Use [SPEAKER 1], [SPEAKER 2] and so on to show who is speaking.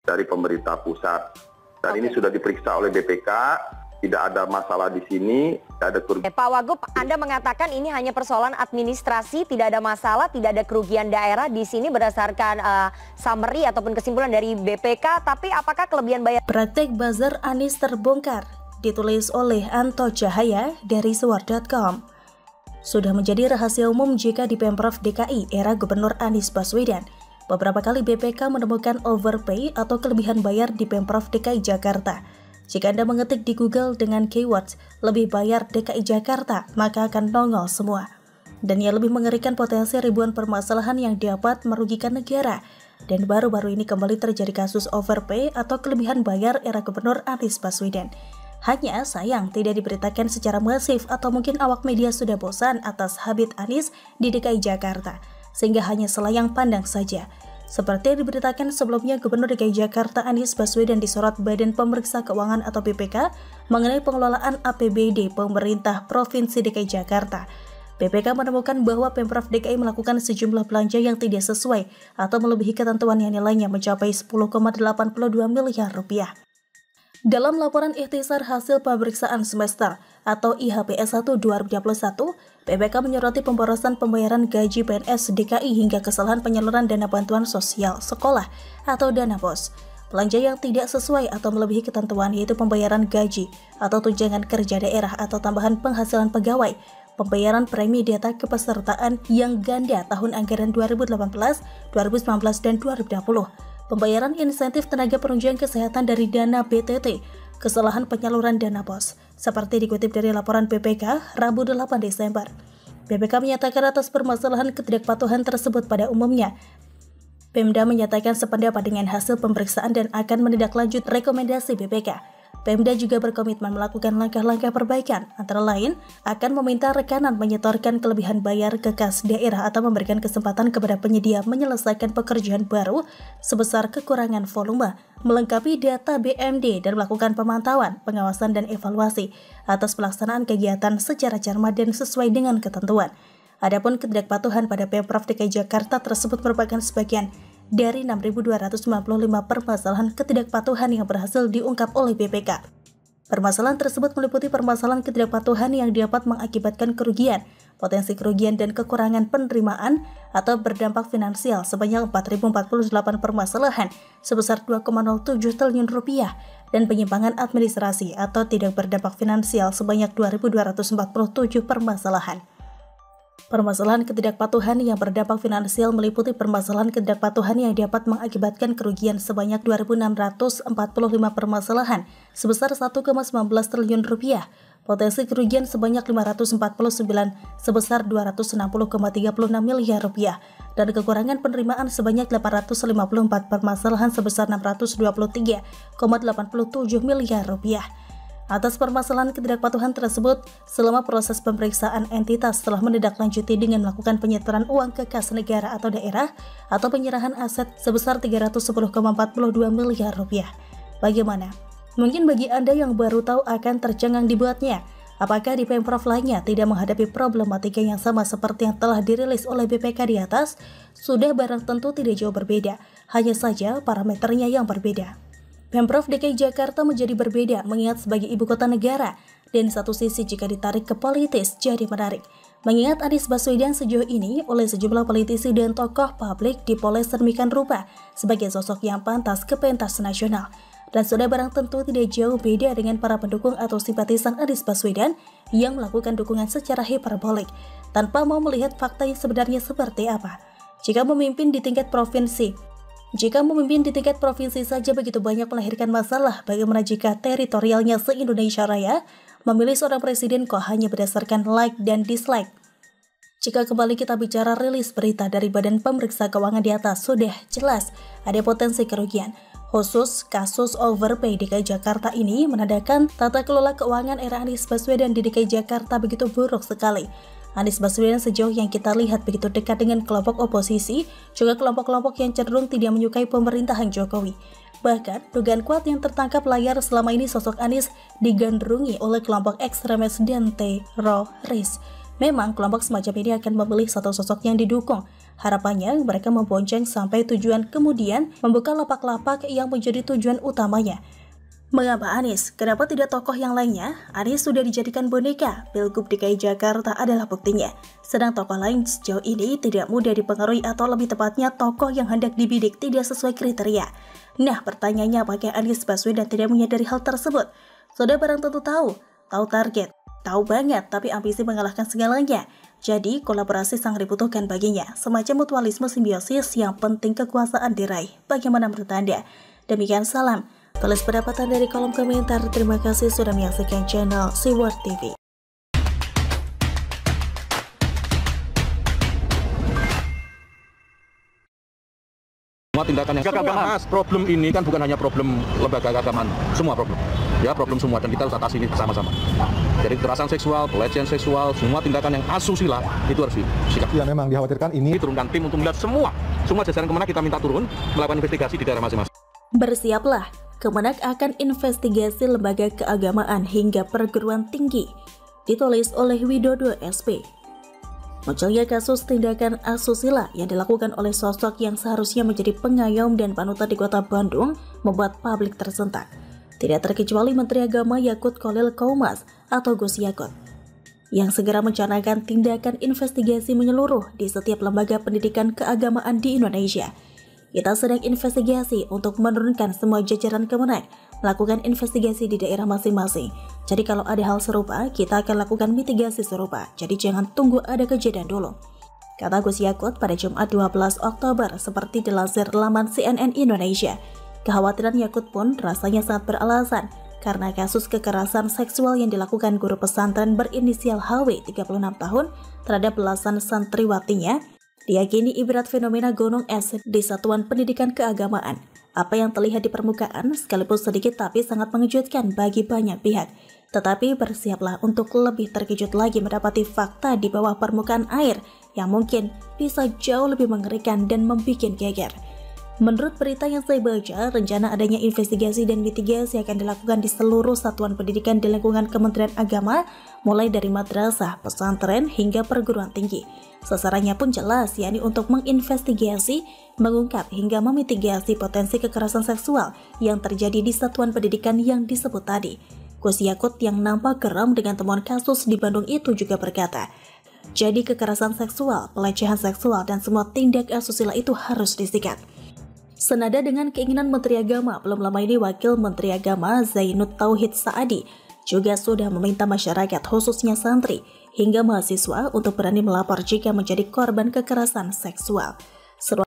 [SPEAKER 1] dari pemerintah pusat. Dan ini sudah diperiksa oleh BPK, tidak ada masalah di sini, tidak ada kerugian.
[SPEAKER 2] Pak Wagub, Anda mengatakan ini hanya persoalan administrasi, tidak ada masalah, tidak ada kerugian daerah di sini berdasarkan summary ataupun kesimpulan dari BPK, tapi apakah kelebihan bayar?
[SPEAKER 3] Praktek buzzer Anies terbongkar, ditulis oleh Anto Cahaya dari Suar.com. Sudah menjadi rahasia umum jika di Pemprov DKI era Gubernur Anies Baswedan, beberapa kali BPK menemukan overpay atau kelebihan bayar di Pemprov DKI Jakarta. Jika Anda mengetik di Google dengan keywords lebih bayar DKI Jakarta, maka akan nongol semua. Dan yang lebih mengerikan, potensi ribuan permasalahan yang dapat merugikan negara. Dan baru-baru ini kembali terjadi kasus overpay atau kelebihan bayar era Gubernur Anies Baswedan. Hanya sayang tidak diberitakan secara masif atau mungkin awak media sudah bosan atas habit Anies di DKI Jakarta, sehingga hanya selayang pandang saja. Seperti yang diberitakan sebelumnya, Gubernur DKI Jakarta Anies Baswedan disorot Badan Pemeriksa Keuangan atau BPK mengenai pengelolaan APBD pemerintah Provinsi DKI Jakarta. BPK menemukan bahwa Pemprov DKI melakukan sejumlah belanja yang tidak sesuai atau melebihi ketentuan yang nilainya mencapai 10,82 miliar rupiah. Dalam laporan ikhtisar hasil pemeriksaan semester atau IHPS 1 2021, BPK menyoroti pemborosan pembayaran gaji PNS DKI hingga kesalahan penyaluran dana bantuan sosial sekolah atau dana BOS. Belanja yang tidak sesuai atau melebihi ketentuan yaitu pembayaran gaji atau tunjangan kerja daerah atau tambahan penghasilan pegawai, pembayaran premi data kepesertaan yang ganda tahun anggaran 2018, 2019, dan 2020. Pembayaran insentif tenaga penunjang kesehatan dari dana BTT, kesalahan penyaluran dana BOS, seperti dikutip dari laporan BPK Rabu 8 Desember. BPK menyatakan atas permasalahan ketidakpatuhan tersebut pada umumnya, Pemda menyatakan sependapat dengan hasil pemeriksaan dan akan menindaklanjut rekomendasi BPK. Pemda juga berkomitmen melakukan langkah-langkah perbaikan, antara lain akan meminta rekanan menyetorkan kelebihan bayar ke kas daerah atau memberikan kesempatan kepada penyedia menyelesaikan pekerjaan baru sebesar kekurangan volume, melengkapi data BMD dan melakukan pemantauan, pengawasan dan evaluasi atas pelaksanaan kegiatan secara cermat dan sesuai dengan ketentuan. Adapun ketidakpatuhan pada Pemprov DKI Jakarta tersebut merupakan sebagian dari 6.295 permasalahan ketidakpatuhan yang berhasil diungkap oleh BPK. Permasalahan tersebut meliputi permasalahan ketidakpatuhan yang dapat mengakibatkan kerugian, potensi kerugian dan kekurangan penerimaan atau berdampak finansial sebanyak 4.048 permasalahan sebesar 2,07 triliun rupiah dan penyimpangan administrasi atau tidak berdampak finansial sebanyak 2.247 permasalahan. Permasalahan ketidakpatuhan yang berdampak finansial meliputi permasalahan ketidakpatuhan yang dapat mengakibatkan kerugian sebanyak 2.645 permasalahan sebesar 1,19 triliun rupiah, potensi kerugian sebanyak 549 sebesar 260,36 miliar rupiah, dan kekurangan penerimaan sebanyak 854 permasalahan sebesar 623,87 miliar rupiah. Atas permasalahan ketidakpatuhan tersebut, selama proses pemeriksaan entitas telah menindaklanjuti dengan melakukan penyetoran uang ke kas negara atau daerah atau penyerahan aset sebesar 310,42 miliar rupiah. Bagaimana? Mungkin bagi Anda yang baru tahu akan tercengang dibuatnya. Apakah di Pemprov lainnya tidak menghadapi problematika yang sama seperti yang telah dirilis oleh BPK di atas? Sudah barang tentu tidak jauh berbeda, hanya saja parameternya yang berbeda. Pemprov DKI Jakarta menjadi berbeda mengingat sebagai ibu kota negara, dan satu sisi jika ditarik ke politis jadi menarik. Mengingat Anies Baswedan sejauh ini oleh sejumlah politisi dan tokoh publik dipoles sedemikian rupa sebagai sosok yang pantas ke pentas nasional. Dan sudah barang tentu tidak jauh beda dengan para pendukung atau simpatisan Anies Baswedan yang melakukan dukungan secara hiperbolik tanpa mau melihat fakta yang sebenarnya seperti apa. Jika memimpin di tingkat provinsi saja begitu banyak melahirkan masalah, bagaimana jika teritorialnya se-Indonesia Raya memilih seorang presiden kok hanya berdasarkan like dan dislike? Jika kembali kita bicara rilis berita dari Badan Pemeriksa Keuangan di atas, sudah jelas ada potensi kerugian. Khusus kasus overpay DKI Jakarta ini menandakan tata kelola keuangan era Anies Baswedan di DKI Jakarta begitu buruk sekali. Anies Baswedan sejauh yang kita lihat begitu dekat dengan kelompok oposisi, juga kelompok-kelompok yang cenderung tidak menyukai pemerintahan Jokowi. Bahkan, dugaan kuat yang tertangkap layar selama ini sosok Anies digandrungi oleh kelompok ekstremis dan teroris. Memang kelompok semacam ini akan memilih satu sosok yang didukung. Harapannya mereka membonceng sampai tujuan, kemudian membuka lapak-lapak yang menjadi tujuan utamanya. Mengapa Anies? Kenapa tidak tokoh yang lainnya? Anies sudah dijadikan boneka, Pilgub DKI Jakarta adalah buktinya. Sedang tokoh lain sejauh ini tidak mudah dipengaruhi atau lebih tepatnya tokoh yang hendak dibidik tidak sesuai kriteria. Nah, pertanyaannya apakah Anies Baswedan tidak menyadari hal tersebut? Sudah barang tentu tahu target, tahu banget tapi ambisi mengalahkan segalanya. Jadi kolaborasi sangat dibutuhkan baginya, semacam mutualisme simbiosis yang penting kekuasaan diraih. Bagaimana menurut Anda? Demikian salam. Tulis pendapat Anda di kolom komentar. Terima kasih sudah menyaksikan channel Siward TV.
[SPEAKER 4] Semua tindakan yang Mas, problem ini kan bukan hanya problem lembaga keagamaan, semua problem. Ya, problem semua dan kita harus atasi ini bersama-sama. Jadi kekerasan seksual, pelecehan seksual, semua tindakan yang asusila itu harus disikap.
[SPEAKER 5] Ya, memang dikhawatirkan ini
[SPEAKER 4] Diturunkan tim untuk melihat semua jajaran Kemenak kita minta turun melakukan investigasi di daerah masing-masing.
[SPEAKER 3] Bersiaplah, Kemenak akan investigasi lembaga keagamaan hingga perguruan tinggi. Ditulis oleh Widodo SP. Munculnya kasus tindakan asusila yang dilakukan oleh sosok yang seharusnya menjadi pengayom dan panutan di kota Bandung membuat publik tersentak. Tidak terkecuali Menteri Agama Yakut Khalil Qaumas atau Gus Yakut, yang segera mencanangkan tindakan investigasi menyeluruh di setiap lembaga pendidikan keagamaan di Indonesia. Kita sedang investigasi untuk menurunkan semua jajaran Kemenak, melakukan investigasi di daerah masing-masing. Jadi kalau ada hal serupa, kita akan lakukan mitigasi serupa. Jadi jangan tunggu ada kejadian dulu, kata Gus Yakut pada Jumat 12 Oktober seperti dilansir laman CNN Indonesia. Kekhawatiran Yakut pun rasanya sangat beralasan karena kasus kekerasan seksual yang dilakukan guru pesantren berinisial HW 36 tahun terhadap belasan santriwatinya diyakini ibarat fenomena gunung es di satuan pendidikan keagamaan. Apa yang terlihat di permukaan sekalipun sedikit tapi sangat mengejutkan bagi banyak pihak. Tetapi bersiaplah untuk lebih terkejut lagi mendapati fakta di bawah permukaan air yang mungkin bisa jauh lebih mengerikan dan membuat geger. Menurut berita yang saya baca, rencana adanya investigasi dan mitigasi akan dilakukan di seluruh satuan pendidikan di lingkungan Kementerian Agama, mulai dari madrasah, pesantren, hingga perguruan tinggi. Sasarannya pun jelas, yakni untuk menginvestigasi, mengungkap, hingga memitigasi potensi kekerasan seksual yang terjadi di satuan pendidikan yang disebut tadi. Gus Yakut yang nampak geram dengan temuan kasus di Bandung itu juga berkata, jadi kekerasan seksual, pelecehan seksual, dan semua tindak asusila itu harus disikat. Senada dengan keinginan Menteri Agama, belum lama ini Wakil Menteri Agama Zainud Tauhid Saadi juga sudah meminta masyarakat khususnya santri hingga mahasiswa untuk berani melapor jika menjadi korban kekerasan seksual.